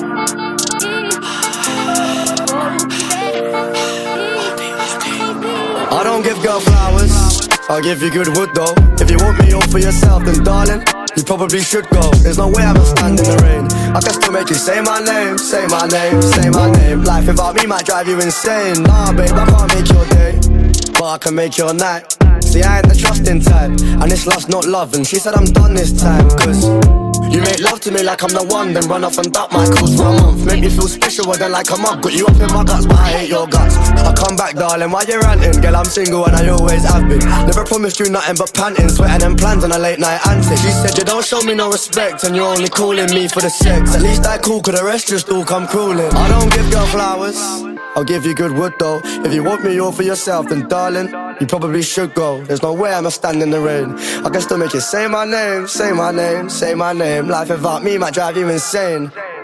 I don't give girl flowers, I'll give you good wood though. If you want me all for yourself, then darling, you probably should go. There's no way I'ma stand in the rain. I can still make you say my name, say my name, say my name. Life without me might drive you insane. Nah babe, I can't make your day, but I can make your night. See, I ain't the trusting type, and it's lust not love. And she said I'm done this time, cause you make love to me like I'm the one, then run off and duck my calls for a month. Make me feel special, then like a mug. Got you up in my guts, but I hate your guts. I come back, darling, why you ranting? Girl, I'm single and I always have been. Never promised you nothing but panting, sweating and plans on a late night antic. She said you don't show me no respect, and you're only calling me for the sex. At least I cool, cause the rest just all come crawling. I don't give girl flowers, I'll give you good wood though. If you want me all for yourself, then darling, you probably should go. There's no way I'ma stand in the rain. I can still make you say my name, say my name, say my name. Life without me might drive you insane.